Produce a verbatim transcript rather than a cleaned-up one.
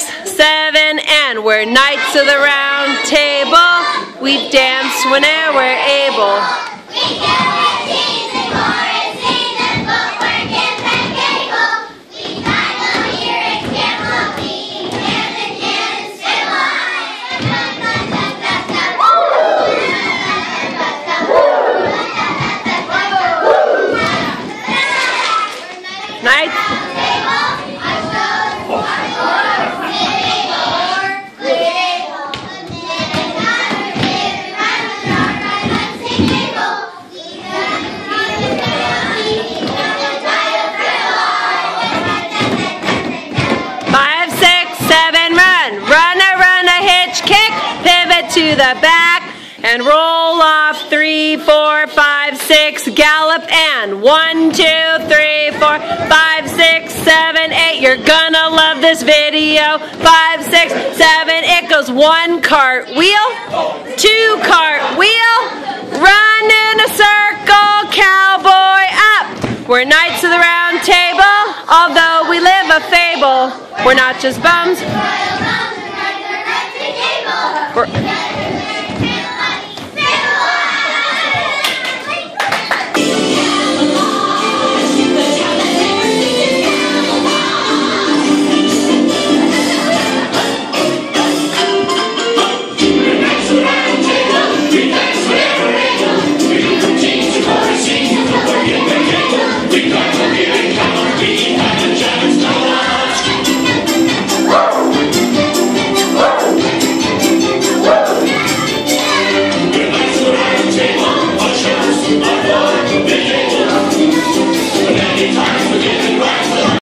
six, seven, and we're knights of the round table. We dance whenever we're able. We carry cheese and choruses and footwork and pen cable. We tie them here and camel feet, hand in hand and Spamalot. Knights. To the back and roll off. Three, four, five, six, gallop and one, two, three, four, five, six, seven, eight. You're gonna love this video. Five, six, seven. It goes one cartwheel, two cartwheel, run in a circle, cowboy up. We're knights of the round table, although we live a fable. We're not just bums. We're